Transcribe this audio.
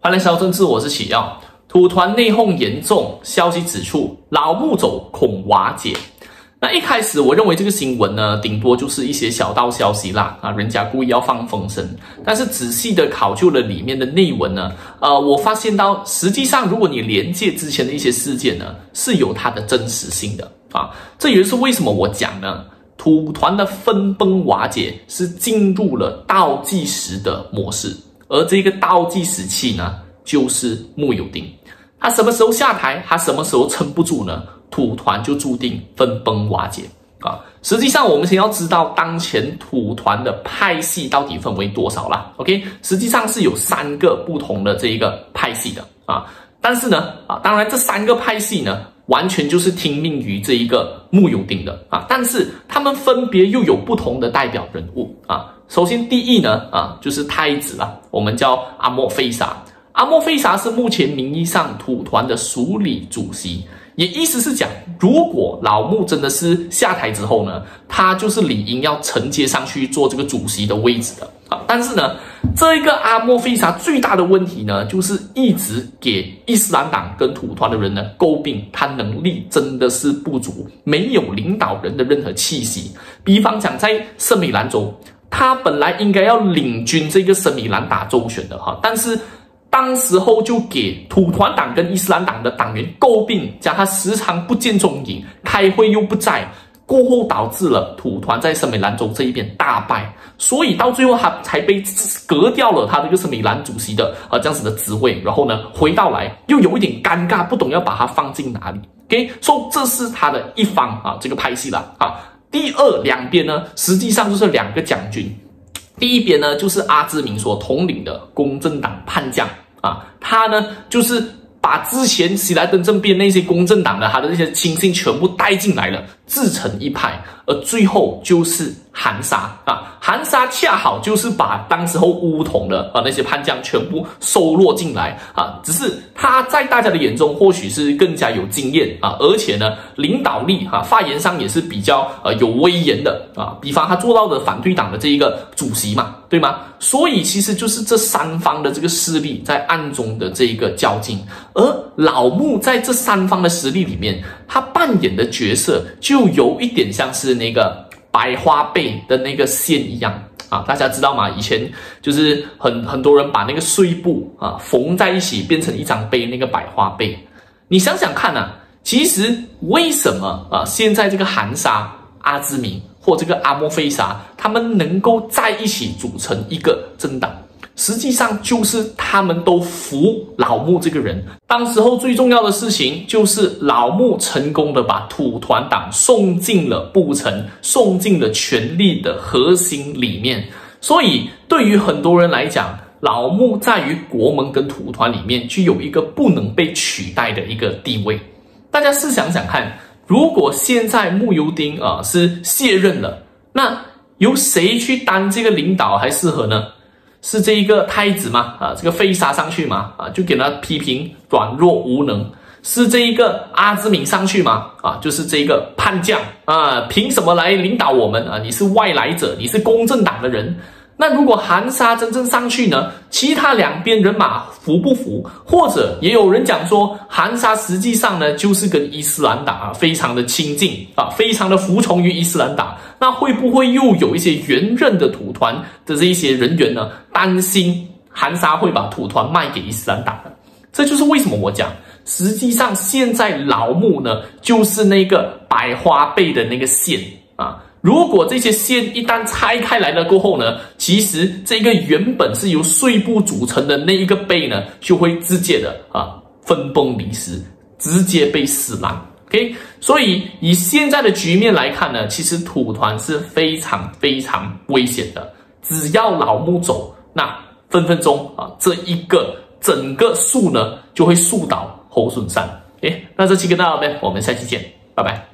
欢迎来到政治，我是启耀。土团内讧严重，消息指出老木走恐瓦解。那一开始我认为这个新闻呢，顶多就是一些小道消息啦，人家故意要放风声。但是仔细的考究了里面的内文呢，我发现到实际上如果你连接之前的一些事件呢，是有它的真实性的啊。这也就是为什么我讲呢，土团的分崩瓦解是进入了倒计时的模式。而这个倒计时器呢，就是慕尤丁。他什么时候下台，他什么时候撑不住呢？土团就注定分崩瓦解啊！实际上，我们先要知道当前土团的派系到底分为多少啦。OK， 实际上是有3个不同的这一个派系的啊。但是呢，当然这3个派系呢，完全就是听命于这一个慕尤丁的啊。但是他们分别又有不同的代表人物啊。首先，第一呢，就是太子啦，我们叫阿莫菲沙。阿莫菲沙是目前名义上土团的属理主席，也意思是讲，如果老木真的是下台之后呢，他就是理应要承接上去做这个主席的位置的啊。但是呢，这一个阿莫菲沙最大的问题呢，就是一直给伊斯兰党跟土团的人呢诟病，他能力真的是不足，没有领导人的任何气息。比方讲，在圣米兰州，他本来应该要领军这个圣米兰打州选的哈，但是当时候就给土团党跟伊斯兰党的党员诟病，讲他时常不见踪影，开会又不在，过后导致了土团在圣米兰州这一边大败，所以到最后他才被革掉了他这个圣米兰主席的这样子的职位，然后呢回到来又有一点尴尬，不懂要把他放进哪里。OK， 所以这是他的一方这个派系了啊。第二两边呢，实际上就是2个将军。第一边呢，就是阿兹明所统领的公正党叛将啊，他呢就是把之前喜来登政变那些公正党的他的这些亲信全部带进来了，自成一派。而最后就是韩沙啊，韩沙恰好就是把当时候巫统的那些叛将全部收录进来啊，只是他在大家的眼中或许是更加有经验啊，而且呢领导力发言上也是比较有威严的啊，比方他做到的反对党的这一个主席嘛，对吗？所以其实就是这3方的这个势力在暗中的这一个较劲，而老木在这3方的实力里面，他扮演的角色就有一点像是那个百花贝的那个线一样啊，大家知道吗？以前就是很多人把那个碎布缝在一起变成一张贝，那个百花贝。你想想看啊，其实为什么现在这个韩沙、阿兹明或这个阿莫菲沙他们能够在一起组成一个政党？实际上就是他们都服老木这个人。当时候最重要的事情就是老木成功的把土团党送进了布城，送进了权力的核心里面。所以对于很多人来讲，老木在于国盟跟土团里面具有一个不能被取代的一个地位。大家试想想看，如果现在慕尤丁是卸任了，那由谁去当这个领导还适合呢？是这一个太子吗？这个菲沙上去吗？就给他批评软弱无能。是这一个阿兹明上去吗？就是这个叛将凭什么来领导我们你是外来者，你是公正党的人。那如果韩沙真正上去呢？其他2边人马服不服？或者也有人讲说，韩沙实际上呢就是跟伊斯兰党非常的亲近非常的服从于伊斯兰党。那会不会又有一些原任的土团的这一些人员呢，担心韩沙会把土团卖给伊斯兰党呢？这就是为什么我讲，实际上现在老木呢就是那个百花贝的那个线如果这些线一旦拆开来了过后呢，其实这个原本是由碎布组成的那一个贝呢，就会直接的分崩离析，直接被撕烂。OK， 所以以现在的局面来看呢，其实土团是非常非常危险的。只要老木走，那分分钟这一个整个树呢就会树倒猢狲散。OK， 那这期跟大家聊，我们下期见，拜拜。